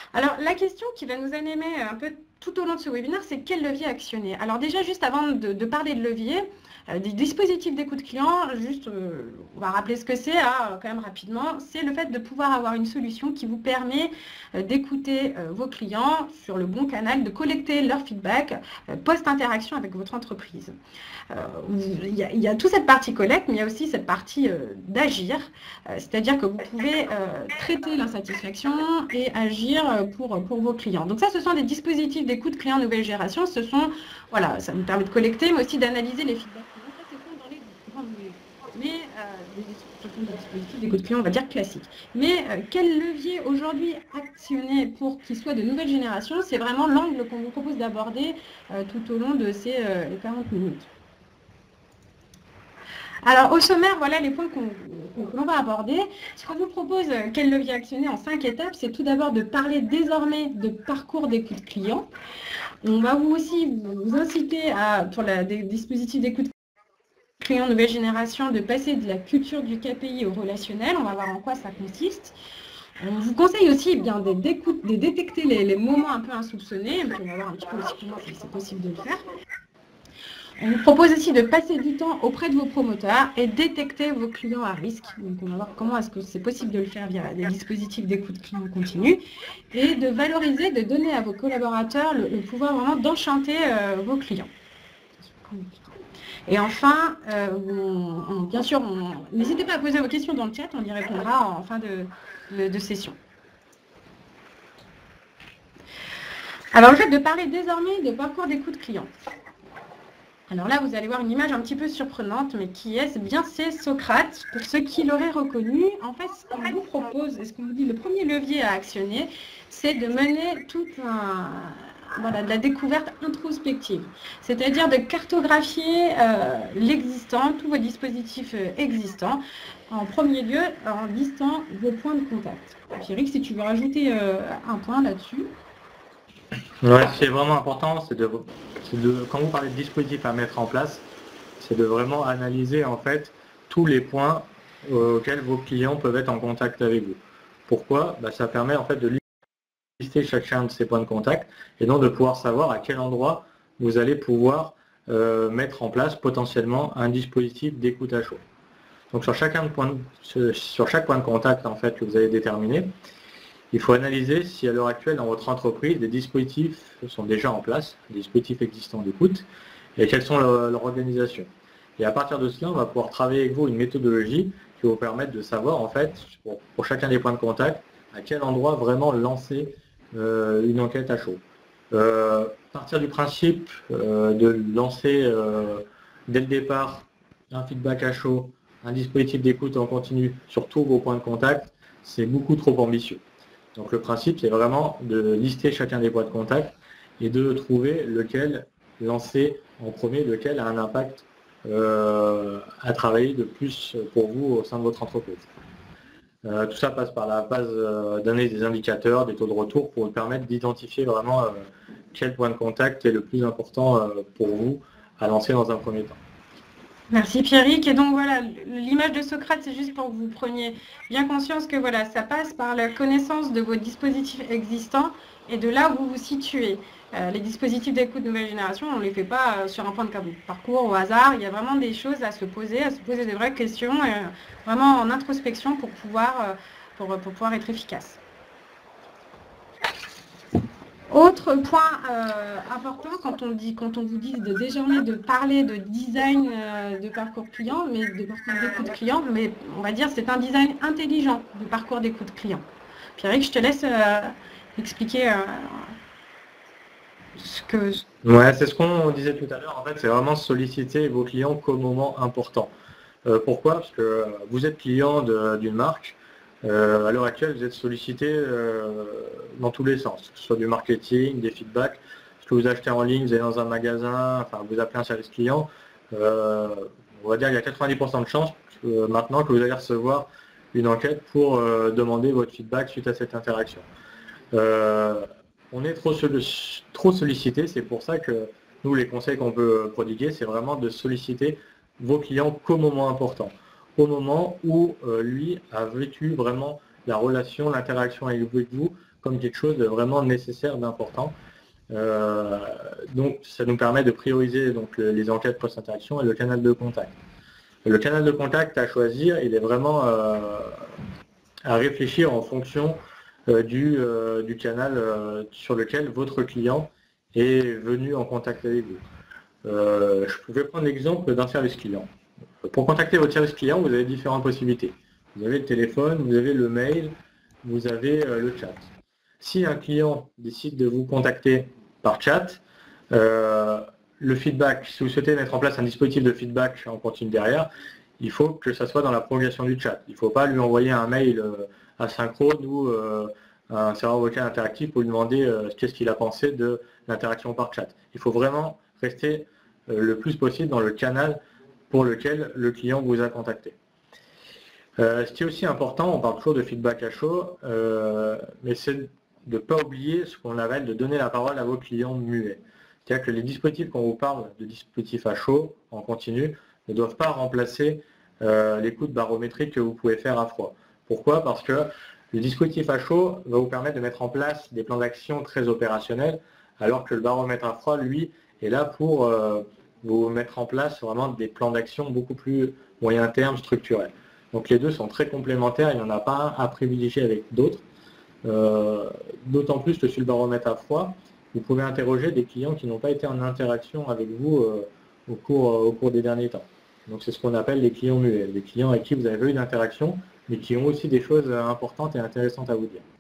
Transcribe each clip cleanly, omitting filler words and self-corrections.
Alors, la question qui va nous animer un peu tout au long de ce webinaire, c'est quel levier actionner? Alors déjà, juste avant de parler de levier, des dispositifs d'écoute client, juste, on va rappeler ce que c'est, quand même rapidement, c'est le fait de pouvoir avoir une solution qui vous permet d'écouter vos clients sur le bon canal, de collecter leur feedback post-interaction avec votre entreprise. Il y a toute cette partie collecte, mais il y a aussi cette partie d'agir, c'est-à-dire que vous pouvez traiter l'insatisfaction et agir pour vos clients. Donc ça, ce sont des dispositifs d'écoute client nouvelle génération. Ce sont, voilà, ça nous permet de collecter, mais aussi d'analyser les feedbacks clients. Ça, c'est dans les grandes lignes. Mais ce sont des dispositifs d'écoute client, on va dire classiques. Mais quel levier aujourd'hui actionner pour qu'il soit de nouvelle génération? C'est vraiment l'angle qu'on vous propose d'aborder tout au long de ces 40 minutes. Alors, au sommaire, voilà les points que l'on va aborder. Ce qu'on vous propose, quel levier actionner en 5 étapes, c'est tout d'abord de parler désormais de parcours d'écoute client. On va vous inciter pour des dispositifs d'écoute client nouvelle génération de passer de la culture du KPI au relationnel. On va voir en quoi ça consiste. On vous conseille aussi de détecter les moments un peu insoupçonnés. On va voir un petit peu aussi comment c'est possible de le faire. On vous propose aussi de passer du temps auprès de vos promoteurs et détecter vos clients à risque. Donc, on va voir comment est-ce que c'est possible de le faire via des dispositifs d'écoute client continu et de valoriser, de donner à vos collaborateurs le pouvoir vraiment d'enchanter vos clients. Et enfin, bien sûr, n'hésitez pas à poser vos questions dans le chat, on y répondra en fin de session. Alors, le fait de parler désormais de parcours d'écoute client. Alors là, vous allez voir une image un petit peu surprenante, mais qui est-ce? Bien, c'est Socrate. Pour ceux qui l'auraient reconnu, en fait, ce qu'on vous propose, et ce qu'on vous dit, le premier levier à actionner, c'est de mener de la découverte introspective. C'est-à-dire de cartographier l'existant, tous vos dispositifs existants, en premier lieu, en listant vos points de contact. Pierrick, si tu veux rajouter un point là-dessus. Ouais, ce qui est vraiment important, c'est quand vous parlez de dispositifs à mettre en place, c'est de vraiment analyser en fait tous les points auxquels vos clients peuvent être en contact avec vous. Pourquoi? Ça permet en fait de lister chacun de ces points de contact et donc de pouvoir savoir à quel endroit vous allez pouvoir mettre en place potentiellement un dispositif d'écoute à chaud. Donc sur chaque point de contact en fait que vous avez déterminé, il faut analyser si à l'heure actuelle dans votre entreprise des dispositifs sont déjà en place, des dispositifs existants d'écoute, et quelles sont leur organisation. Et à partir de cela, on va pouvoir travailler avec vous une méthodologie qui va vous permettre de savoir en fait, pour chacun des points de contact, à quel endroit vraiment lancer une enquête à chaud. Partir du principe de lancer dès le départ un feedback à chaud, un dispositif d'écoute en continu sur tous vos points de contact, c'est beaucoup trop ambitieux. Donc le principe, c'est vraiment de lister chacun des points de contact et de trouver lequel lancer en premier, lequel a un impact à travailler de plus pour vous au sein de votre entreprise. Tout ça passe par la base d'analyse des indicateurs, des taux de retour pour vous permettre d'identifier vraiment quel point de contact est le plus important pour vous à lancer dans un premier temps. Merci Pierrick. Et donc voilà, l'image de Socrate, c'est juste pour que vous preniez bien conscience que voilà, ça passe par la connaissance de vos dispositifs existants et de là où vous vous situez. Les dispositifs d'écoute nouvelle génération, on ne les fait pas sur un point de parcours au hasard. Il y a vraiment des choses à se poser des vraies questions, vraiment en introspection pour pouvoir être efficace. Autre point important quand on vous dit désormais de parler de design de parcours client, mais de parcours d'écoute client, mais on va dire c'est un design intelligent de parcours d'écoute client. Pierrick, je te laisse expliquer ce que... Ouais, c'est ce qu'on disait tout à l'heure. En fait, c'est vraiment solliciter vos clients qu'au moment important. Pourquoi? Parce que vous êtes client d'une marque. À l'heure actuelle, vous êtes sollicité dans tous les sens, que ce soit du marketing, des feedbacks, ce que vous achetez en ligne, vous allez dans un magasin, enfin vous appelez un service client, on va dire qu'il y a 90% de chances maintenant que vous allez recevoir une enquête pour demander votre feedback suite à cette interaction. On est trop sollicité, c'est pour ça que nous, les conseils qu'on peut prodiguer, c'est vraiment de solliciter vos clients qu'au moment important, au moment où lui a vécu vraiment la relation, l'interaction avec vous comme quelque chose de vraiment nécessaire, d'important. Donc ça nous permet de prioriser donc, les enquêtes post-interaction et le canal de contact. Le canal de contact à choisir, il est vraiment à réfléchir en fonction du canal sur lequel votre client est venu en contact avec vous. Je vais prendre l'exemple d'un service client. Pour contacter votre service client, vous avez différentes possibilités. Vous avez le téléphone, vous avez le mail, vous avez le chat. Si un client décide de vous contacter par chat, le feedback, si vous souhaitez mettre en place un dispositif de feedback en continu derrière, il faut que ça soit dans la prolongation du chat. Il ne faut pas lui envoyer un mail asynchrone ou un serveur vocal interactif pour lui demander qu'est-ce qu'il a pensé de l'interaction par chat. Il faut vraiment rester le plus possible dans le canal pour lequel le client vous a contacté. Ce qui est aussi important, on parle toujours de feedback à chaud, mais c'est de ne pas oublier ce qu'on appelle de donner la parole à vos clients muets. C'est-à-dire que les dispositifs, quand on vous parle de dispositifs à chaud, en continu, ne doivent pas remplacer l'écoute barométrique que vous pouvez faire à froid. Pourquoi? Parce que le dispositif à chaud va vous permettre de mettre en place des plans d'action très opérationnels, alors que le baromètre à froid, lui, est là pour vous mettre en place vraiment des plans d'action beaucoup plus moyen terme, structurels. Donc les deux sont très complémentaires, il n'y en a pas un à privilégier avec d'autres. D'autant plus que sur le baromètre à froid, vous pouvez interroger des clients qui n'ont pas été en interaction avec vous au cours des derniers temps. Donc c'est ce qu'on appelle les clients muets, des clients avec qui vous avez eu une interaction, mais qui ont aussi des choses importantes et intéressantes à vous dire.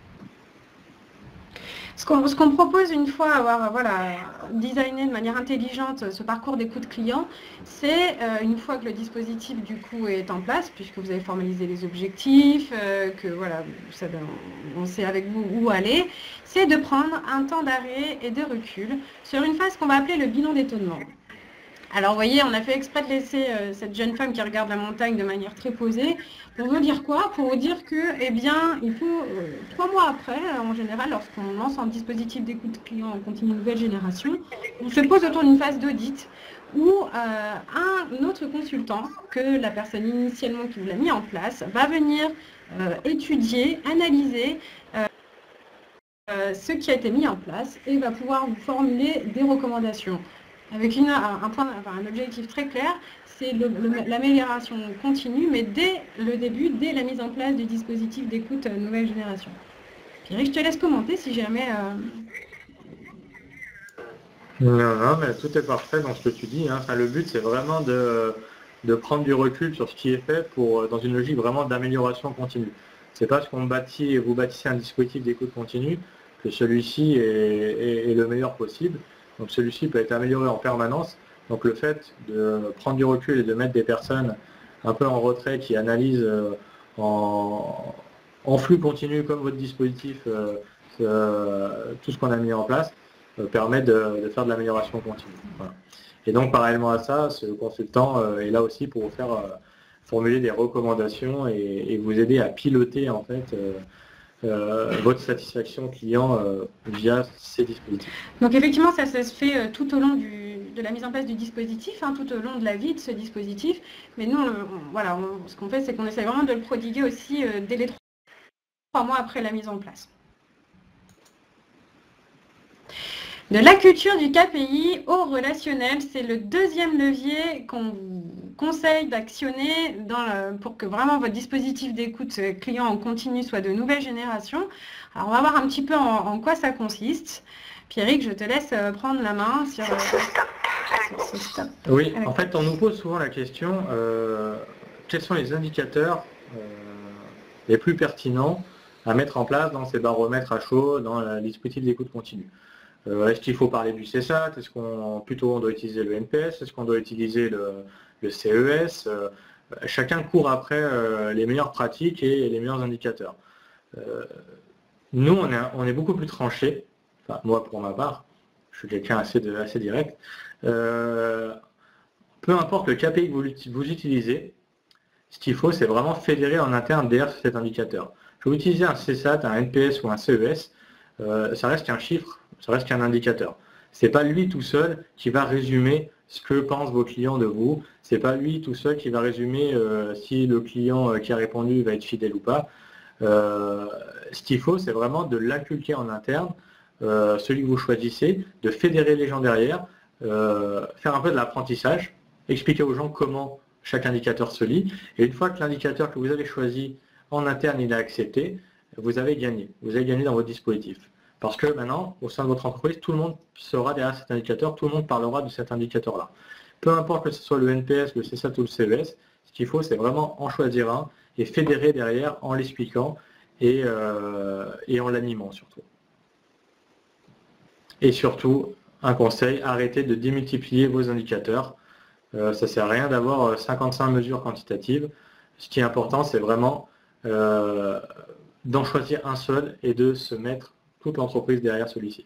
Ce qu'on propose une fois avoir designé de manière intelligente ce parcours d'écoute client, c'est une fois que le dispositif du coup est en place, puisque vous avez formalisé les objectifs, que voilà, on sait avec vous où aller, c'est de prendre un temps d'arrêt et de recul sur une phase qu'on va appeler le bilan d'étonnement. Alors, vous voyez, on a fait exprès de laisser cette jeune femme qui regarde la montagne de manière très posée. Pour vous dire quoi? Pour vous dire que, eh bien, il faut 3 mois après, en général, lorsqu'on lance un dispositif d'écoute client en continu nouvelle génération, on se pose autour d'une phase d'audit où un autre consultant que la personne initialement qui vous l'a mis en place va venir étudier, analyser ce qui a été mis en place et va pouvoir vous formuler des recommandations. Avec un objectif très clair, c'est l'amélioration continue, mais dès le début, dès la mise en place du dispositif d'écoute nouvelle génération. Pierre, je te laisse commenter si jamais... Non, mais tout est parfait dans ce que tu dis. Hein. Enfin, le but, c'est vraiment de prendre du recul sur ce qui est fait dans une logique vraiment d'amélioration continue. C'est parce qu'on bâtit, vous bâtissez un dispositif d'écoute continue que celui-ci est le meilleur possible. Donc celui-ci peut être amélioré en permanence. Donc le fait de prendre du recul et de mettre des personnes un peu en retrait qui analysent en flux continu comme votre dispositif tout ce qu'on a mis en place permet de faire de l'amélioration continue. Voilà. Et donc parallèlement à ça, ce consultant est là aussi pour vous faire formuler des recommandations et vous aider à piloter en fait votre satisfaction client via ces dispositifs. Donc effectivement, ça se fait tout au long de la mise en place du dispositif, tout au long de la vie de ce dispositif. Mais nous, ce qu'on fait, c'est qu'on essaie vraiment de le prodiguer aussi dès les 3 mois après la mise en place. De la culture du KPI au relationnel, c'est le deuxième levier qu'on vous conseille d'actionner pour que vraiment votre dispositif d'écoute client en continu soit de nouvelle génération. Alors on va voir un petit peu en quoi ça consiste. Pierrick, je te laisse prendre la main sur ce stop. Oui, en fait on nous pose souvent la question, quels sont les indicateurs les plus pertinents à mettre en place dans ces baromètres à chaud, dans le dispositif d'écoute continue. Est-ce qu'il faut parler du CSAT? Est-ce qu'on doit utiliser le NPS? Est-ce qu'on doit utiliser le CES? Chacun court après les meilleures pratiques et les meilleurs indicateurs. Nous, on est beaucoup plus tranché. Enfin, moi, pour ma part, je suis quelqu'un assez direct. Peu importe le KPI que vous utilisez, ce qu'il faut, c'est vraiment fédérer en interne derrière cet indicateur. Je vais utiliser un CSAT, un NPS ou un CES. Ça reste qu'un chiffre, ça reste qu'un indicateur. Ce n'est pas lui tout seul qui va résumer ce que pensent vos clients de vous. Ce n'est pas lui tout seul qui va résumer si le client qui a répondu va être fidèle ou pas. Ce qu'il faut, c'est vraiment de l'inculquer en interne, celui que vous choisissez, de fédérer les gens derrière, faire un peu de l'apprentissage, expliquer aux gens comment chaque indicateur se lit, et une fois que l'indicateur que vous avez choisi en interne il est accepté, vous avez gagné. Vous avez gagné dans votre dispositif. Parce que maintenant, au sein de votre entreprise, tout le monde sera derrière cet indicateur, tout le monde parlera de cet indicateur-là. Peu importe que ce soit le NPS, le CSAT ou le CES, ce qu'il faut, c'est vraiment en choisir un et fédérer derrière en l'expliquant et en l'animant surtout. Et surtout, un conseil, arrêtez de démultiplier vos indicateurs. Ça ne sert à rien d'avoir 55 mesures quantitatives. Ce qui est important, c'est vraiment d'en choisir un seul et de se mettre toute l'entreprise derrière celui-ci.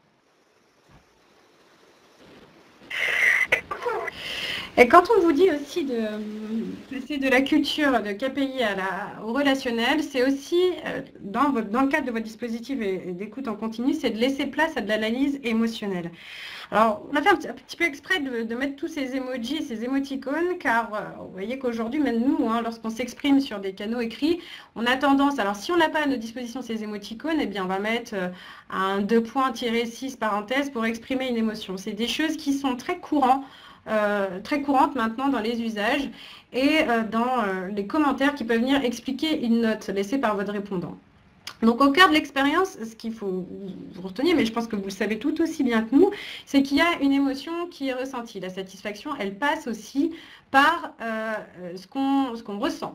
Et quand on vous dit aussi de passer de la culture de KPI au relationnel, c'est aussi, dans le cadre de votre dispositif et d'écoute en continu, c'est de laisser place à de l'analyse émotionnelle. Alors, on a fait un petit peu exprès de mettre tous ces emojis et ces émoticônes, car vous voyez qu'aujourd'hui, même nous, lorsqu'on s'exprime sur des canaux écrits, on a tendance, alors si on n'a pas à notre disposition ces émoticônes, eh bien on va mettre un 2.6 parenthèse pour exprimer une émotion. C'est des choses qui sont très courantes maintenant dans les usages et dans les commentaires qui peuvent venir expliquer une note laissée par votre répondant. Donc au cœur de l'expérience, ce qu'il faut vous retenir, mais je pense que vous le savez tout aussi bien que nous, c'est qu'il y a une émotion qui est ressentie. La satisfaction, elle passe aussi par ce qu'on ressent.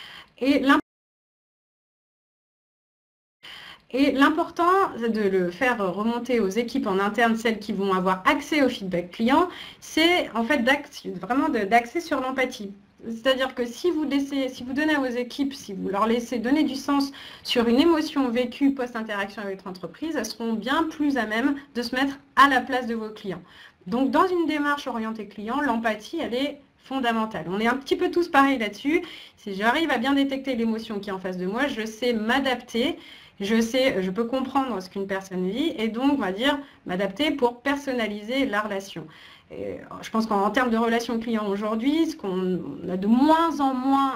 Et l'important de le faire remonter aux équipes en interne, celles qui vont avoir accès au feedback client, c'est en fait vraiment d'axer sur l'empathie. C'est-à-dire que si vous donnez à vos équipes, si vous leur laissez donner du sens sur une émotion vécue post-interaction avec votre entreprise, elles seront bien plus à même de se mettre à la place de vos clients. Donc dans une démarche orientée client, l'empathie, elle est fondamentale. On est un petit peu tous pareils là-dessus. Si j'arrive à bien détecter l'émotion qui est en face de moi, je sais m'adapter. Je peux comprendre ce qu'une personne vit et donc, on va dire, m'adapter pour personnaliser la relation. Et je pense qu'en termes de relations clients aujourd'hui, on a de moins en moins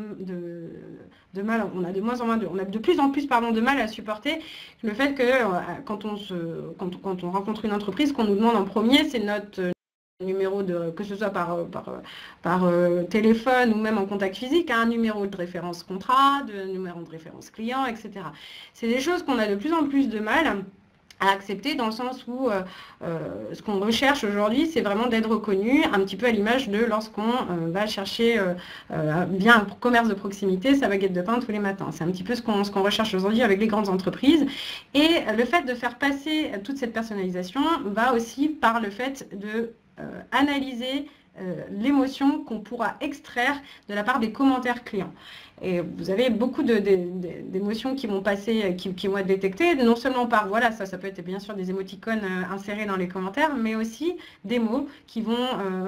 de mal, on a de plus en plus de mal à supporter le fait que quand on rencontre une entreprise, qu'on nous demande en premier, c'est notre numéro que ce soit par téléphone ou même en contact physique, un numéro de référence contrat, numéro de référence client, etc. C'est des choses qu'on a de plus en plus de mal à accepter dans le sens où ce qu'on recherche aujourd'hui, c'est vraiment d'être reconnu, un petit peu à l'image de lorsqu'on va chercher bien un commerce de proximité, sa baguette de pain tous les matins. C'est un petit peu ce qu'on recherche aujourd'hui avec les grandes entreprises. Et le fait de faire passer toute cette personnalisation va aussi par le fait de analyser l'émotion qu'on pourra extraire de la part des commentaires clients. Et vous avez beaucoup d'émotions qui vont passer, qui vont être détectées, non seulement par, voilà, ça peut être bien sûr des émoticônes insérés dans les commentaires, mais aussi des mots qui vont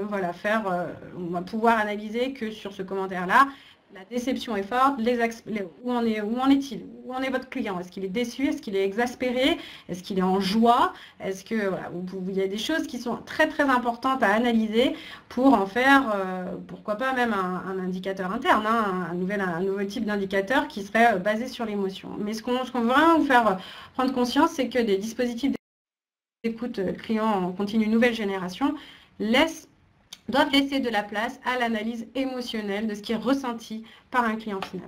on va pouvoir analyser que sur ce commentaire-là, la déception est forte, où en est-il? Où en est votre client? Est-ce qu'il est déçu? Est-ce qu'il est exaspéré? Est-ce qu'il est en joie? Est-ce que il y a des choses qui sont très très importantes à analyser pour en faire, pourquoi pas même un indicateur interne, un nouveau type d'indicateur qui serait basé sur l'émotion. Mais ce qu'on veut vraiment vous faire prendre conscience, c'est que des dispositifs d'écoute client en continu nouvelle génération doivent laisser de la place à l'analyse émotionnelle de ce qui est ressenti par un client final.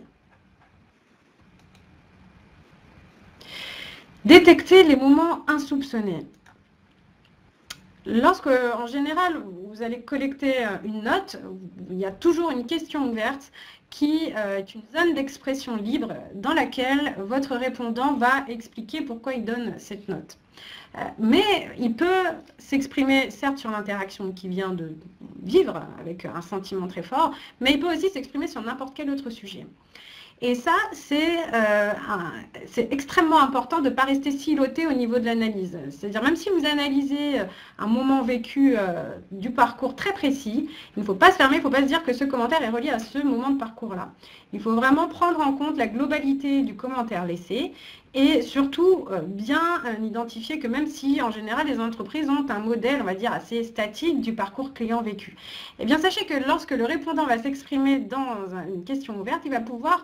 Détecter les moments insoupçonnés. Lorsque, en général, vous allez collecter une note, il y a toujours une question ouverte qui est une zone d'expression libre dans laquelle votre répondant va expliquer pourquoi il donne cette note. Mais il peut s'exprimer certes sur l'interaction qu'il vient de vivre avec un sentiment très fort, mais il peut aussi s'exprimer sur n'importe quel autre sujet. Et ça, c'est extrêmement important de ne pas rester siloté au niveau de l'analyse. C'est-à-dire, même si vous analysez un moment vécu du parcours très précis, il ne faut pas se fermer, il ne faut pas se dire que ce commentaire est relié à ce moment de parcours-là. Il faut vraiment prendre en compte la globalité du commentaire laissé et surtout bien identifier que même si, en général, les entreprises ont un modèle, on va dire, assez statique du parcours client vécu. Eh bien, sachez que lorsque le répondant va s'exprimer dans une question ouverte, il va pouvoir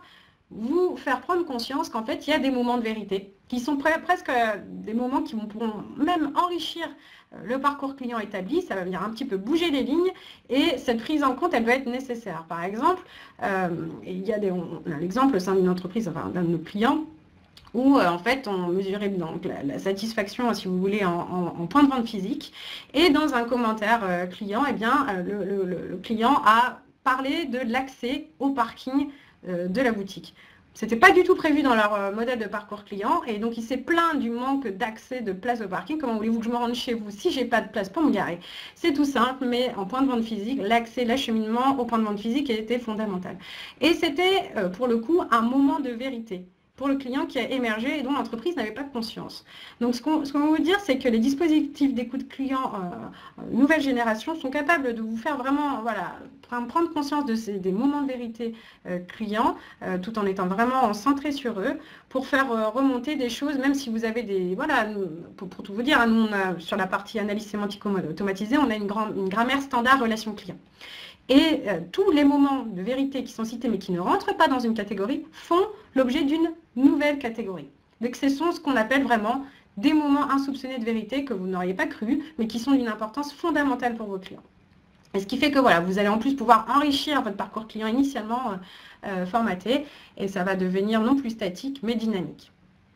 vous faire prendre conscience qu'en fait, il y a des moments de vérité qui sont presque des moments qui pourront même enrichir le parcours client établi. Ça va venir un petit peu bouger les lignes et cette prise en compte, elle doit être nécessaire. Par exemple, il y a on a l'exemple au sein d'une entreprise, enfin d'un de nos clients, où en fait on mesurait donc la satisfaction, si vous voulez, en point de vente physique. Et dans un commentaire client, eh bien, le client a parlé de l'accès au parking de la boutique. Ce n'était pas du tout prévu dans leur modèle de parcours client et donc il s'est plaint du manque d'accès de place au parking. Comment voulez-vous que je me rende chez vous si j'ai pas de place pour me garer? C'est tout simple, mais en point de vente physique, l'accès, l'acheminement au point de vente physique était fondamental. Et c'était pour le coup un moment de vérité pour le client qui a émergé et dont l'entreprise n'avait pas de conscience. Donc ce qu'on veut vous dire, c'est que les dispositifs d'écoute client nouvelle génération sont capables de vous faire vraiment prendre conscience des moments de vérité clients, tout en étant vraiment centré sur eux, pour faire remonter des choses, même si vous avez des... Voilà, pour tout vous dire, nous, sur la partie analyse sémantique automatisée, on a une grammaire standard relation client. Et tous les moments de vérité qui sont cités mais qui ne rentrent pas dans une catégorie font l'objet d'une nouvelle catégorie. Donc ce sont ce qu'on appelle vraiment des moments insoupçonnés de vérité que vous n'auriez pas cru, mais qui sont d'une importance fondamentale pour vos clients. Et ce qui fait que voilà, vous allez en plus pouvoir enrichir votre parcours client initialement formaté, et ça va devenir non plus statique, mais dynamique.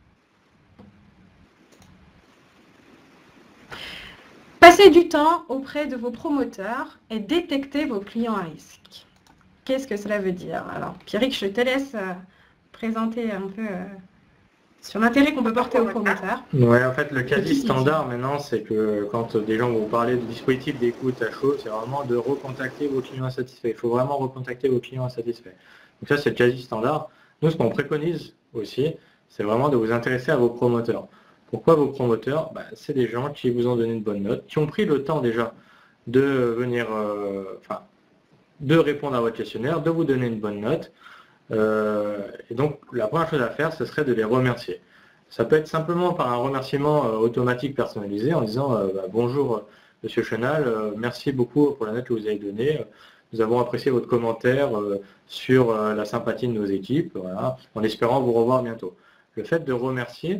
Passez du temps auprès de vos promoteurs et détectez vos clients à risque. Qu'est-ce que cela veut dire? Alors, Pierrick, je te laisse présenter un peu sur l'intérêt qu'on peut porter aux promoteurs. Ouais, en fait, le quasi standard maintenant, c'est que quand des gens vont vous parler de dispositifs d'écoute à chaud, c'est vraiment de recontacter vos clients insatisfaits. Il faut vraiment recontacter vos clients insatisfaits. Donc ça, c'est le quasi standard. Nous, ce qu'on préconise aussi, c'est vraiment de vous intéresser à vos promoteurs. Pourquoi vos promoteurs? C'est des gens qui vous ont donné une bonne note, qui ont pris le temps déjà de venir, de répondre à votre questionnaire, de vous donner une bonne note. Et donc, la première chose à faire, ce serait de les remercier. Ça peut être simplement par un remerciement automatique personnalisé en disant bonjour Monsieur Chenal, merci beaucoup pour la note que vous avez donnée. Nous avons apprécié votre commentaire sur la sympathie de nos équipes, voilà, en espérant vous revoir bientôt. Le fait de remercier,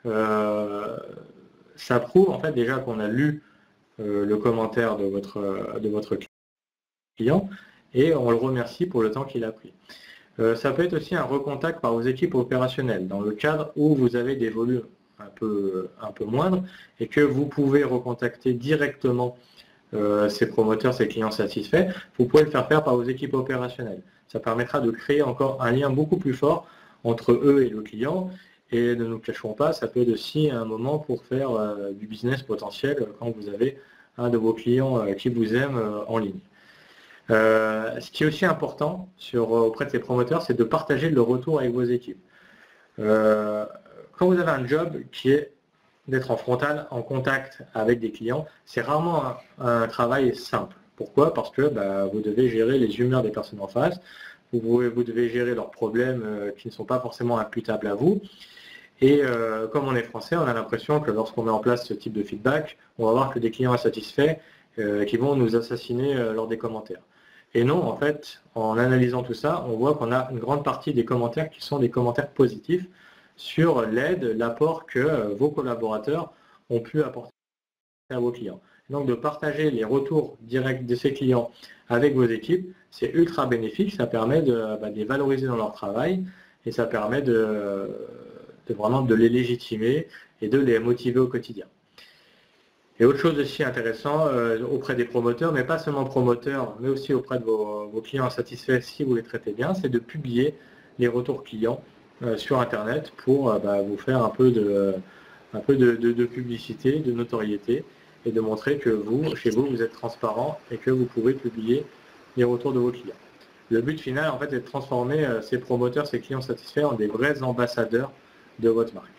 ça prouve en fait déjà qu'on a lu le commentaire de votre client et on le remercie pour le temps qu'il a pris. Ça peut être aussi un recontact par vos équipes opérationnelles dans le cadre où vous avez des volumes un peu moindres et que vous pouvez recontacter directement ces promoteurs, ces clients satisfaits. Vous pouvez le faire par vos équipes opérationnelles. Ça permettra de créer encore un lien beaucoup plus fort entre eux et le client. Et ne nous cachons pas, ça peut être aussi un moment pour faire du business potentiel quand vous avez un de vos clients qui vous aime en ligne. Ce qui est aussi important auprès de ces promoteurs, c'est de partager le retour avec vos équipes. Quand vous avez un job qui est d'être en frontal, en contact avec des clients, c'est rarement un travail simple. Pourquoi? Parce que vous devez gérer les humeurs des personnes en face, vous devez gérer leurs problèmes qui ne sont pas forcément imputables à vous. Et comme on est français, on a l'impression que lorsqu'on met en place ce type de feedback, on va voir que des clients insatisfaits qui vont nous assassiner lors des commentaires. Et non, en fait, en analysant tout ça, on voit qu'on a une grande partie des commentaires qui sont des commentaires positifs sur l'aide, l'apport que vos collaborateurs ont pu apporter à vos clients. Donc de partager les retours directs de ces clients avec vos équipes, c'est ultra bénéfique, ça permet de les valoriser dans leur travail et ça permet vraiment de les légitimer et de les motiver au quotidien. Et autre chose aussi intéressant auprès des promoteurs, mais pas seulement promoteurs, mais aussi auprès de vos clients insatisfaits si vous les traitez bien, c'est de publier les retours clients sur Internet pour vous faire un peu de publicité, de notoriété et de montrer que chez vous, vous êtes transparent et que vous pouvez publier les retours de vos clients. Le but final, en fait, est de transformer ces promoteurs, ces clients satisfaits en des vrais ambassadeurs de votre marque.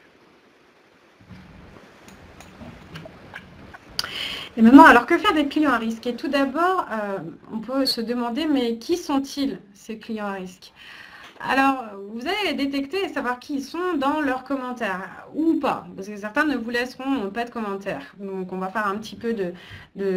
Et maintenant, alors que faire des clients à risque? Et tout d'abord, on peut se demander, mais qui sont-ils, ces clients à risque? Alors, vous allez les détecter et savoir qui ils sont dans leurs commentaires, ou pas, parce que certains ne vous laisseront pas de commentaires. Donc, on va faire un petit peu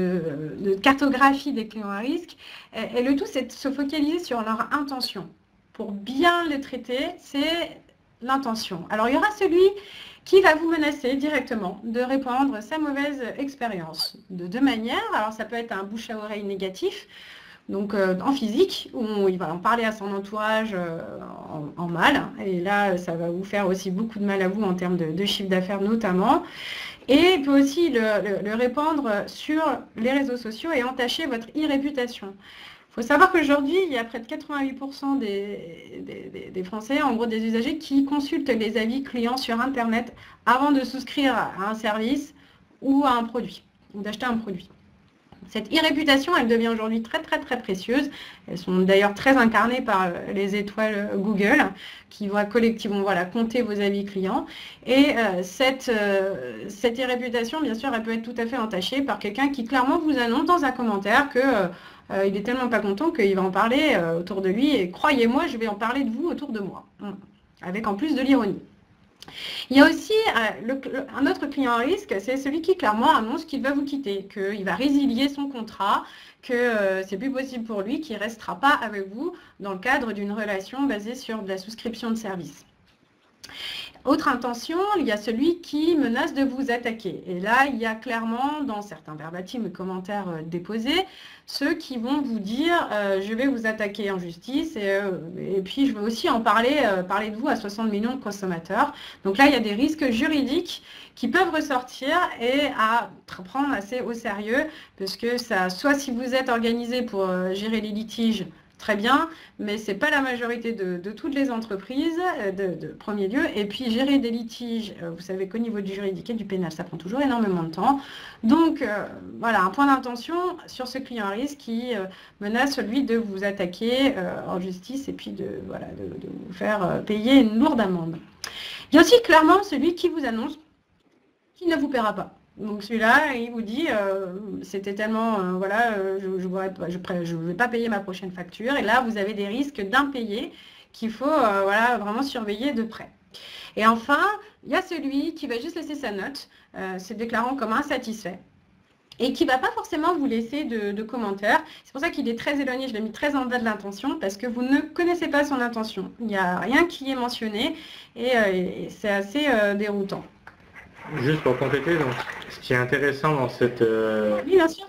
de cartographie des clients à risque. Et le tout, c'est de se focaliser sur leur intention. pour bien le traiter, c'est l'intention. Alors, il y aura celui qui va vous menacer directement de répandre sa mauvaise expérience de deux manières. Alors, ça peut être un bouche à oreille négatif, donc en physique, où il va en parler à son entourage en mal. Et là, ça va vous faire aussi beaucoup de mal à vous en termes de chiffre d'affaires notamment. Et il peut aussi le répandre sur les réseaux sociaux et entacher votre e-réputation. Il faut savoir qu'aujourd'hui, il y a près de 88% des Français, en gros des usagers, qui consultent les avis clients sur Internet avant de souscrire à un service ou à un produit, ou d'acheter un produit. Cette e-réputation, elle devient aujourd'hui très très très précieuse. Elles sont d'ailleurs très incarnées par les étoiles Google qui vont collectivement compter vos avis clients. Et cette e-réputation, bien sûr, elle peut être tout à fait entachée par quelqu'un qui clairement vous annonce dans un commentaire que il est tellement pas content qu'il va en parler autour de lui. Et croyez-moi, je vais en parler de vous autour de moi. Avec en plus de l'ironie. Il y a aussi un autre client à risque, c'est celui qui clairement annonce qu'il va vous quitter, qu'il va résilier son contrat, que c'est plus possible pour lui, qu'il ne restera pas avec vous dans le cadre d'une relation basée sur de la souscription de services. Autre intention, il y a celui qui menace de vous attaquer. Et là, il y a clairement, dans certains verbatims et commentaires déposés, ceux qui vont vous dire je vais vous attaquer en justice et puis je vais aussi en parler de vous à 60 millions de consommateurs. Donc là, il y a des risques juridiques qui peuvent ressortir et à prendre assez au sérieux parce que ça, soit si vous êtes organisé pour gérer les litiges, très bien, mais ce n'est pas la majorité de toutes les entreprises de premier lieu. Et puis gérer des litiges, vous savez qu'au niveau du juridique et du pénal, ça prend toujours énormément de temps. Donc voilà, un point d'intention sur ce client à risque qui menace lui de vous attaquer en justice et puis de vous faire payer une lourde amende. Il y a aussi clairement celui qui vous annonce qu'il ne vous paiera pas. Donc celui-là, il vous dit, c'était tellement, je ne vais pas payer ma prochaine facture. Et là, vous avez des risques d'impayés qu'il faut vraiment surveiller de près. Et enfin, il y a celui qui va juste laisser sa note, se déclarant comme insatisfait. Et qui ne va pas forcément vous laisser de commentaires. C'est pour ça qu'il est très éloigné, je l'ai mis très en bas de l'intention, parce que vous ne connaissez pas son intention. Il n'y a rien qui est mentionné, et c'est assez déroutant. Juste pour compléter, donc, ce qui est intéressant dans cette... Oui, bien sûr.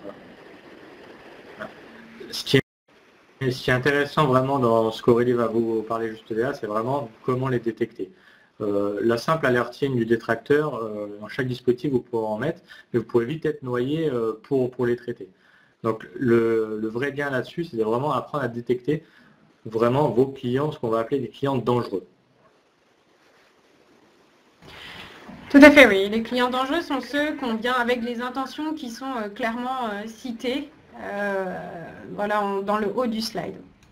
Ce qui est intéressant vraiment dans ce qu'Aurélie va vous parler juste là, c'est vraiment comment les détecter. La simple alertine du détracteur, dans chaque dispositif vous pourrez en mettre, mais vous pouvez vite être noyé pour les traiter. Donc le vrai bien là-dessus, c'est de vraiment apprendre à détecter vraiment vos clients, ce qu'on va appeler des clients dangereux. Tout à fait, oui. Les clients dangereux sont ceux qu'on vient avec les intentions qui sont clairement citées dans le haut du slide.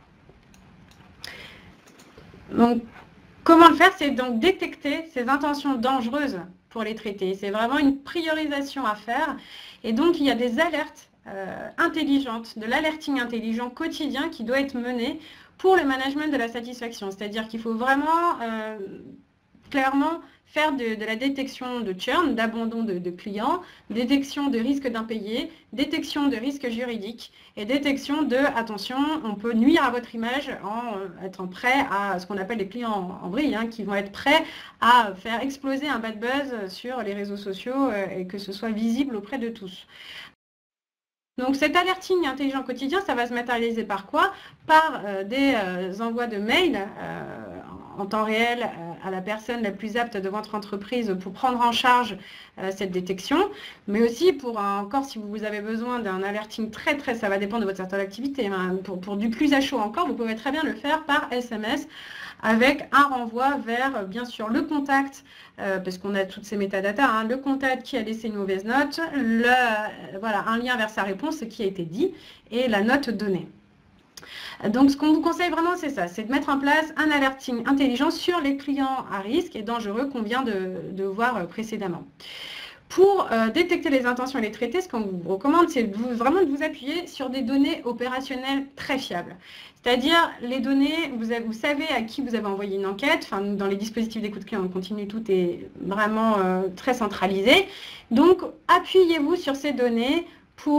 Donc, comment le faire? C'est donc détecter ces intentions dangereuses pour les traiter. C'est vraiment une priorisation à faire. Et donc, il y a des alertes intelligentes, de l'alerting intelligent quotidien qui doit être mené pour le management de la satisfaction. C'est-à-dire qu'il faut vraiment clairement faire de la détection de churn, d'abandon de clients, détection de risque d'impayés, détection de risques juridiques et détection de, attention, on peut nuire à votre image en étant prêt à ce qu'on appelle les clients en vrille, qui vont être prêts à faire exploser un bad buzz sur les réseaux sociaux et que ce soit visible auprès de tous. Donc cet alerting intelligent quotidien, ça va se matérialiser par quoi? Par des envois de mails en temps réel à la personne la plus apte de votre entreprise pour prendre en charge cette détection, mais aussi pour encore si vous avez besoin d'un alerting ça va dépendre de votre secteur d'activité, pour du plus à chaud encore, vous pouvez très bien le faire par SMS avec un renvoi vers, bien sûr, le contact, parce qu'on a toutes ces métadatas, le contact qui a laissé une mauvaise note, un lien vers sa réponse, ce qui a été dit, et la note donnée. Donc, ce qu'on vous conseille vraiment, c'est ça, c'est de mettre en place un alerting intelligent sur les clients à risque et dangereux qu'on vient de voir précédemment. Pour détecter les intentions et les traiter, ce qu'on vous recommande, c'est vraiment de vous appuyer sur des données opérationnelles très fiables. C'est-à-dire les données, vous savez à qui vous avez envoyé une enquête, dans les dispositifs d'écoute client en continu, tout est vraiment très centralisé. Donc, appuyez-vous sur ces données pour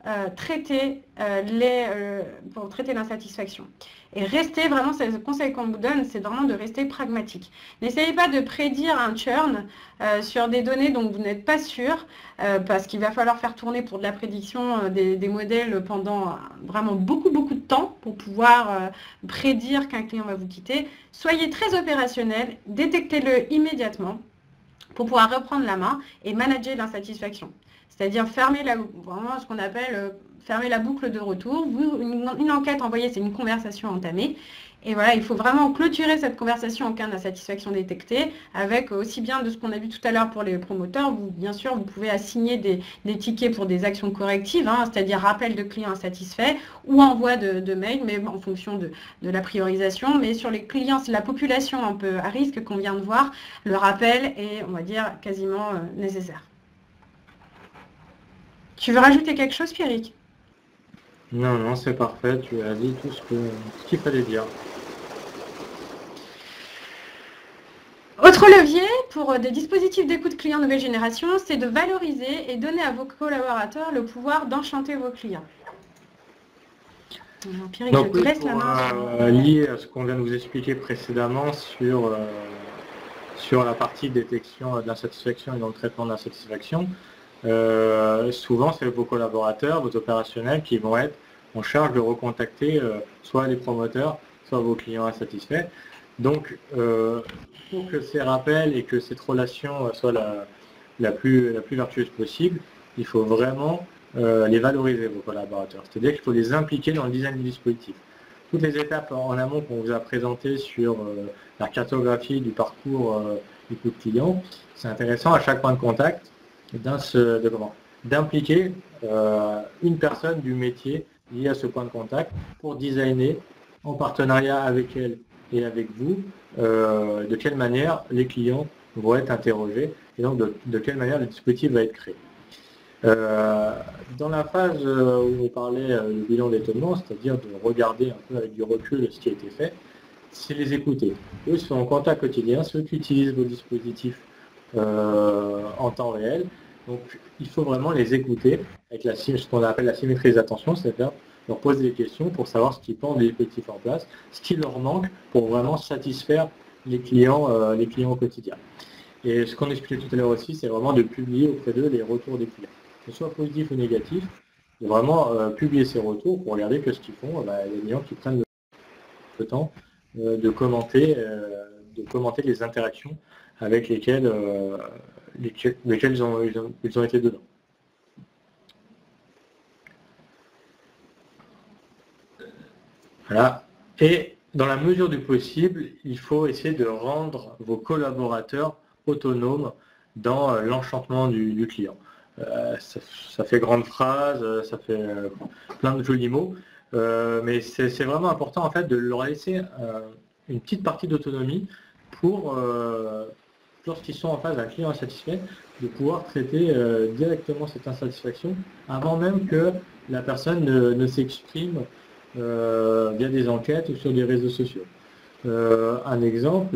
traiter l'insatisfaction. Et rester vraiment, c'est le conseil qu'on vous donne, c'est vraiment de rester pragmatique. N'essayez pas de prédire un churn sur des données dont vous n'êtes pas sûr, parce qu'il va falloir faire tourner pour de la prédiction des modèles pendant vraiment beaucoup de temps pour pouvoir prédire qu'un client va vous quitter. Soyez très opérationnel, détectez-le immédiatement pour pouvoir reprendre la main et manager l'insatisfaction. C'est-à-dire vraiment ce qu'on appelle fermer la boucle de retour. Une enquête envoyée, c'est une conversation entamée. Et voilà, il faut vraiment clôturer cette conversation en cas d'insatisfaction détectée, avec aussi bien de ce qu'on a vu tout à l'heure pour les promoteurs. Bien sûr, vous pouvez assigner des tickets pour des actions correctives, c'est-à-dire rappel de clients insatisfaits ou envoi de mails, mais en fonction de la priorisation. Mais sur les clients, c'est la population un peu à risque qu'on vient de voir, le rappel est, on va dire, quasiment nécessaire. Tu veux rajouter quelque chose, Pierrick? Non, c'est parfait, tu as dit tout ce qu'il fallait dire. Autre levier pour des dispositifs d'écoute client nouvelle génération, c'est de valoriser et donner à vos collaborateurs le pouvoir d'enchanter vos clients. Pierrick, je te laisse la main. Lié à ce qu'on vient de vous expliquer précédemment sur la partie détection de l'insatisfaction et dans le traitement de l'insatisfaction, souvent c'est vos collaborateurs, vos opérationnels qui vont être en charge de recontacter soit les promoteurs, soit vos clients insatisfaits. Donc pour que ces rappels et que cette relation soit la plus vertueuse possible, il faut vraiment les valoriser, vos collaborateurs. C'est-à-dire qu'il faut les impliquer dans le design du dispositif. Toutes les étapes en amont qu'on vous a présentées sur la cartographie du parcours du coup de client, c'est intéressant à chaque point de contact d'impliquer une personne du métier liée à ce point de contact pour designer en partenariat avec elle et avec vous de quelle manière les clients vont être interrogés et donc de quelle manière le dispositif va être créé. Dans la phase où on parlait du bilan d'étonnement, c'est-à-dire de regarder un peu avec du recul ce qui a été fait, c'est les écouter. Eux sont en contact quotidien, ceux qui utilisent vos dispositifs en temps réel. Donc il faut vraiment les écouter avec ce qu'on appelle la symétrie des attentions, c'est-à-dire leur poser des questions pour savoir ce qu'ils pensent des dispositifs en place, ce qui leur manque pour vraiment satisfaire les clients au quotidien. Et ce qu'on expliquait tout à l'heure aussi, c'est vraiment de publier auprès d'eux les retours des clients, que ce soit positif ou négatif, de vraiment publier ces retours pour regarder que ce qu'ils font, les clients qui prennent le temps de commenter les interactions avec lesquelles ils ont été dedans. Voilà. Et dans la mesure du possible, il faut essayer de rendre vos collaborateurs autonomes dans l'enchantement du client. Ça fait grande phrase, ça fait plein de jolis mots, mais c'est vraiment important en fait de leur laisser une petite partie d'autonomie pour, lorsqu'ils sont en face d'un client insatisfait, de pouvoir traiter directement cette insatisfaction avant même que la personne ne s'exprime via des enquêtes ou sur des réseaux sociaux. Un exemple,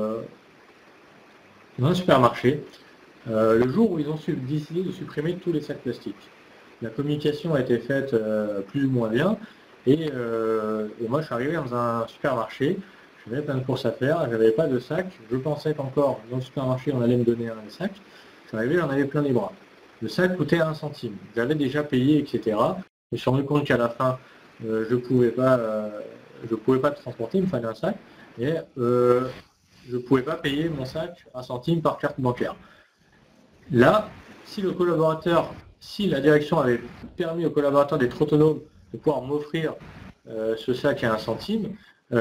dans un supermarché, le jour où ils ont décidé de supprimer tous les sacs plastiques, la communication a été faite plus ou moins bien, et moi je suis arrivé dans un supermarché, j'avais plein de courses à faire, j'avais pas de sac, je pensais qu'encore dans le supermarché on allait me donner un sac, je suis arrivé, j'en avais plein les bras. Le sac coûtait 1 centime, j'avais déjà payé, etc. Je me suis rendu compte qu'à la fin, je pouvais pas transporter, il me fallait un sac, et je pouvais pas payer mon sac 1 centime par carte bancaire. Là, si la direction avait permis au collaborateur d'être autonome, de pouvoir m'offrir ce sac à 1 centime,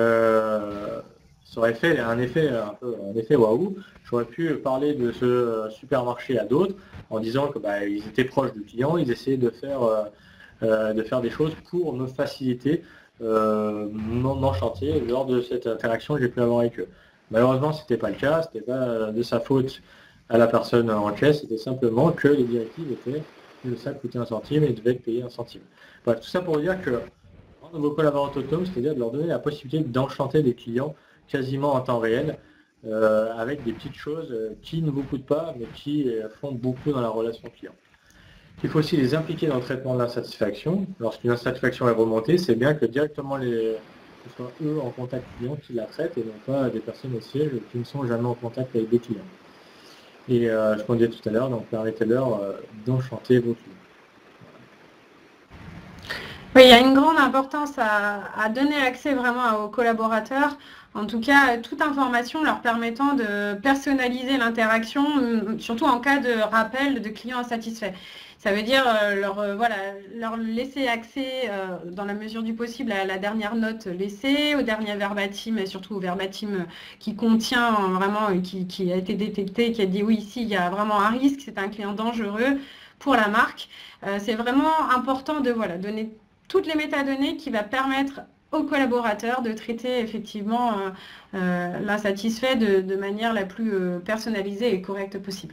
ça aurait fait un effet waouh. J'aurais pu parler de ce supermarché à d'autres en disant que ils étaient proches du client, ils essayaient de faire des choses pour me faciliter mon chantier lors de cette interaction que j'ai pu avoir avec eux. Malheureusement, ce n'était pas le cas, ce n'était pas de sa faute à la personne en caisse, c'était simplement que les directives étaient que le sac coûtait 1 centime et devait être payé 1 centime. Bref, tout ça pour dire que rendre vos collaborateurs autonomes, c'est-à-dire de leur donner la possibilité d'enchanter des clients quasiment en temps réel, avec des petites choses qui ne vous coûtent pas, mais qui font beaucoup dans la relation client. Il faut aussi les impliquer dans le traitement de l'insatisfaction. Lorsqu'une insatisfaction est remontée, c'est bien que directement ce soit eux en contact client qui la traitent et non pas des personnes au siège qui ne sont jamais en contact avec des clients. Et ce qu'on disait tout à l'heure, donc permettez-leur d'enchanter vos clients. Oui, il y a une grande importance à donner accès vraiment aux collaborateurs. En tout cas, toute information leur permettant de personnaliser l'interaction, surtout en cas de rappel de clients insatisfaits. Ça veut dire leur laisser accès, dans la mesure du possible, à la dernière note laissée, au dernier verbatim, et surtout au verbatim qui contient vraiment, qui a été détecté, qui a dit oui, ici, il y a vraiment un risque, c'est un client dangereux pour la marque. C'est vraiment important de donner toutes les métadonnées qui va permettre aux collaborateurs de traiter effectivement l'insatisfait de manière la plus personnalisée et correcte possible.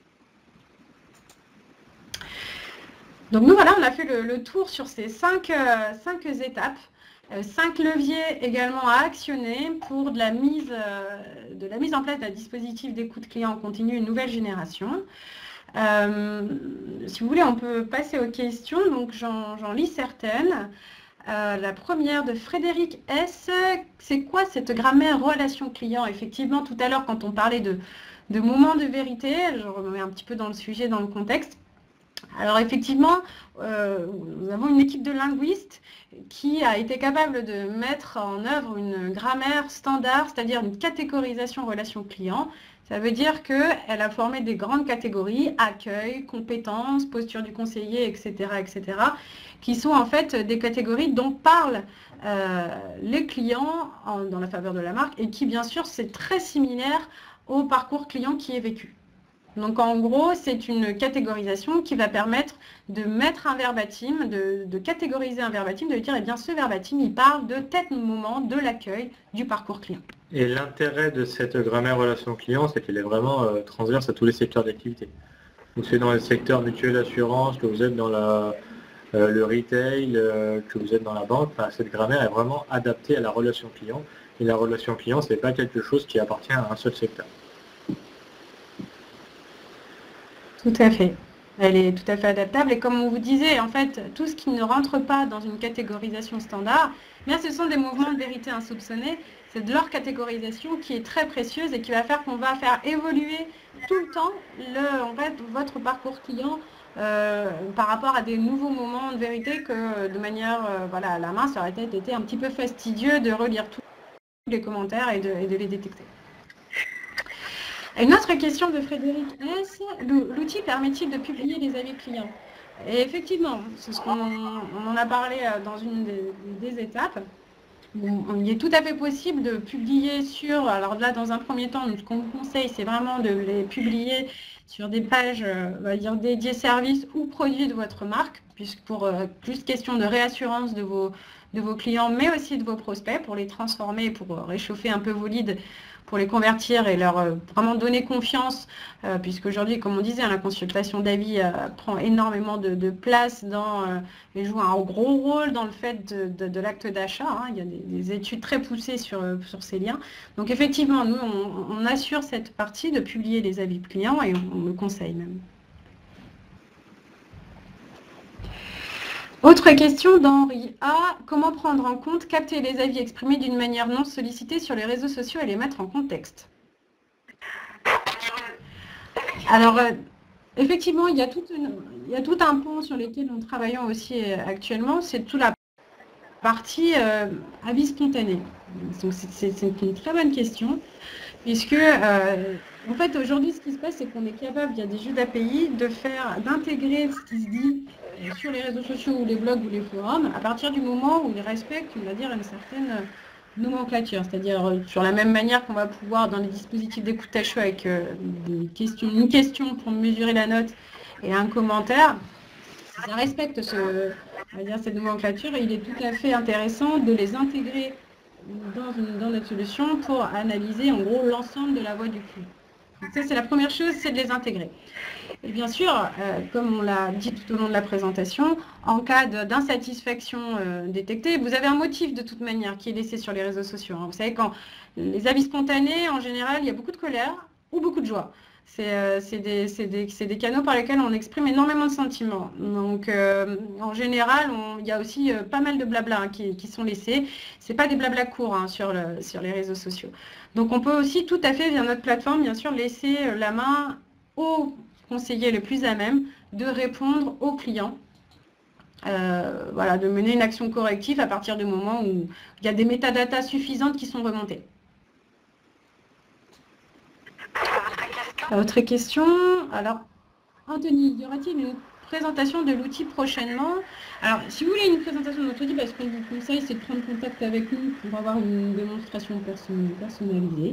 Donc nous voilà, on a fait le tour sur ces cinq étapes, 5 leviers également à actionner pour de la mise en place d'un dispositif d'écoute client en continu, une nouvelle génération. Si vous voulez, on peut passer aux questions, donc j'en lis certaines. La première de Frédéric S. C'est quoi cette grammaire relation client? Effectivement, tout à l'heure, quand on parlait de moments de vérité, je remets un petit peu dans le sujet, dans le contexte. Alors effectivement, nous avons une équipe de linguistes qui a été capable de mettre en œuvre une grammaire standard, c'est-à-dire une catégorisation relation client. Ça veut dire qu'elle a formé des grandes catégories, accueil, compétences, posture du conseiller, etc., qui sont en fait des catégories dont parlent les clients dans la faveur de la marque et qui, bien sûr, c'est très similaire au parcours client qui est vécu. Donc en gros, c'est une catégorisation qui va permettre de mettre un verbatim, de catégoriser un verbatim, de dire, eh bien ce verbatim, il parle de tel moment, de l'accueil, du parcours client. Et l'intérêt de cette grammaire relation client, c'est qu'elle est vraiment transverse à tous les secteurs d'activité. Donc c'est dans les secteurs mutuel assurance, que vous êtes dans le retail, que vous êtes dans la banque, cette grammaire est vraiment adaptée à la relation client. Et la relation client, ce n'est pas quelque chose qui appartient à un seul secteur. Tout à fait. Elle est tout à fait adaptable. Et comme on vous disait, en fait, tout ce qui ne rentre pas dans une catégorisation standard, bien, ce sont des mouvements de vérité insoupçonnés. C'est de leur catégorisation qui est très précieuse et qui va faire qu'on va faire évoluer tout le temps votre parcours client par rapport à des nouveaux moments de vérité que de manière à la main, ça aurait été un petit peu fastidieux de relire tous les commentaires et de les détecter. Une autre question de Frédéric S. L'outil permet-il de publier les avis clients? Et effectivement, c'est ce qu'on en a parlé dans une des étapes. Il est tout à fait possible de publier alors là, dans un premier temps, ce qu'on vous conseille, c'est vraiment de les publier sur des pages, on va dire, dédiées services ou produits de votre marque, puisque pour plus question de réassurance de vos clients, mais aussi de vos prospects, pour les transformer, pour réchauffer un peu vos leads, pour les convertir et leur vraiment donner confiance, puisqu'aujourd'hui, comme on disait, la consultation d'avis prend énormément de place et joue un gros rôle dans le fait de l'acte d'achat. Il y a des études très poussées sur ces liens. Donc effectivement, nous, on assure cette partie de publier les avis clients et on le conseille même. Autre question d'Henri A. Comment prendre en compte, capter les avis exprimés d'une manière non sollicitée sur les réseaux sociaux et les mettre en contexte? Alors, effectivement, il y a tout un pan sur lequel nous travaillons aussi actuellement, c'est toute la partie avis spontané. Donc, c'est une très bonne question, puisque en fait, aujourd'hui, ce qui se passe, c'est qu'on est capable, il y a des jeux d'API, d'intégrer ce qui se dit sur les réseaux sociaux ou les blogs ou les forums, à partir du moment où ils respectent, on va dire, une certaine nomenclature. C'est-à-dire, sur la même manière qu'on va pouvoir, dans les dispositifs d'écoute à chaud, avec une question pour mesurer la note et un commentaire, si ça respecte cette nomenclature, il est tout à fait intéressant de les intégrer dans notre solution pour analyser, en gros, l'ensemble de la voix du client. Donc ça, c'est la première chose, c'est de les intégrer. Et bien sûr, comme on l'a dit tout au long de la présentation, en cas d'insatisfaction détectée, vous avez un motif de toute manière qui est laissé sur les réseaux sociaux. Vous savez, quand les avis spontanés, en général, il y a beaucoup de colère ou beaucoup de joie. C'est des canaux par lesquels on exprime énormément de sentiments. Donc, en général, il y a aussi pas mal de blabla qui sont laissés. Ce n'est pas des blabla courts sur les réseaux sociaux. Donc, on peut aussi tout à fait, via notre plateforme, bien sûr, laisser la main au conseiller le plus à même de répondre aux clients. Voilà, de mener une action corrective à partir du moment où il y a des métadatas suffisantes qui sont remontées. Autre question. Alors, Anthony, y aura-t-il une présentation de l'outil prochainement? Alors, si vous voulez une présentation de notre outil, ce qu'on vous conseille, c'est de prendre contact avec nous pour avoir une démonstration personnalisée.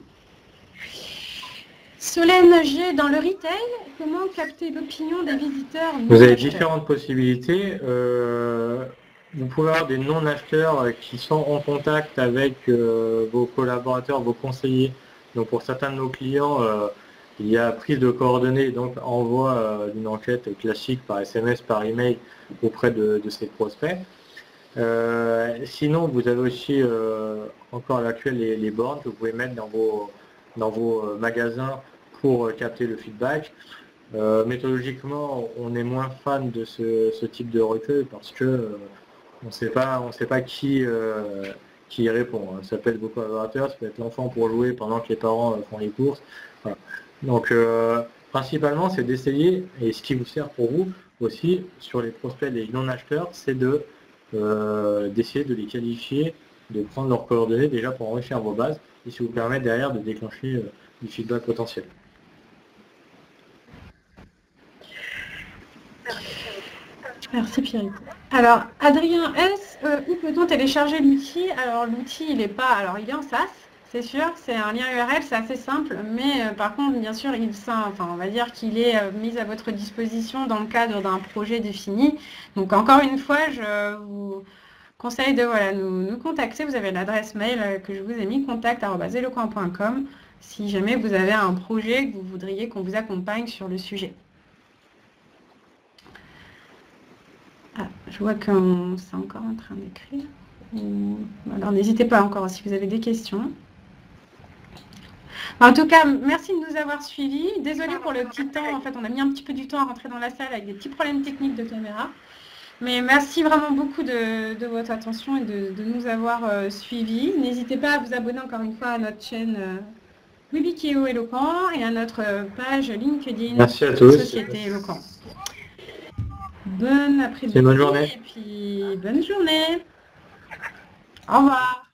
Solène G, dans le retail, comment capter l'opinion des visiteurs? Vous avez différentes possibilités. Vous pouvez avoir des non-acheteurs qui sont en contact avec vos collaborateurs, vos conseillers. Donc pour certains de nos clients, il y a prise de coordonnées, donc envoi d'une enquête classique par SMS, par email auprès de ces prospects. Sinon, vous avez aussi encore à l'actuel les bornes que vous pouvez mettre dans vos magasins pour capter le feedback. Méthodologiquement, on est moins fan de ce type de recueil parce que on ne sait pas qui y répond. Ça peut être vos collaborateurs, ça peut être l'enfant pour jouer pendant que les parents font les courses. Voilà. Donc principalement, c'est d'essayer, et ce qui vous sert pour vous aussi sur les prospects des non-acheteurs, c'est d'essayer de les qualifier, de prendre leurs coordonnées déjà pour enrichir vos bases et ça vous permet derrière de déclencher du feedback potentiel. Merci Pierre. Alors, Adrien S, où peut-on télécharger l'outil? Alors, l'outil, il est en SaaS, c'est sûr, c'est un lien URL, c'est assez simple, mais par contre, bien sûr, on va dire qu'il est mis à votre disposition dans le cadre d'un projet défini. Donc, encore une fois, je vous conseille de nous contacter. Vous avez l'adresse mail que je vous ai mis, contact@eloquent.com, si jamais vous avez un projet que vous voudriez qu'on vous accompagne sur le sujet. Ah, je vois que c'est encore en train d'écrire. Alors n'hésitez pas encore si vous avez des questions. En tout cas, merci de nous avoir suivis. Désolée pour le petit temps. En fait, on a mis un petit peu du temps à rentrer dans la salle avec des petits problèmes techniques de caméra. Mais merci vraiment beaucoup de votre attention et de nous avoir suivis. N'hésitez pas à vous abonner encore une fois à notre chaîne Webikio Eloquent et à notre page LinkedIn Merci à tous. Société Eloquent. Bonne après-midi et bonne journée. Et puis bonne journée. Au revoir.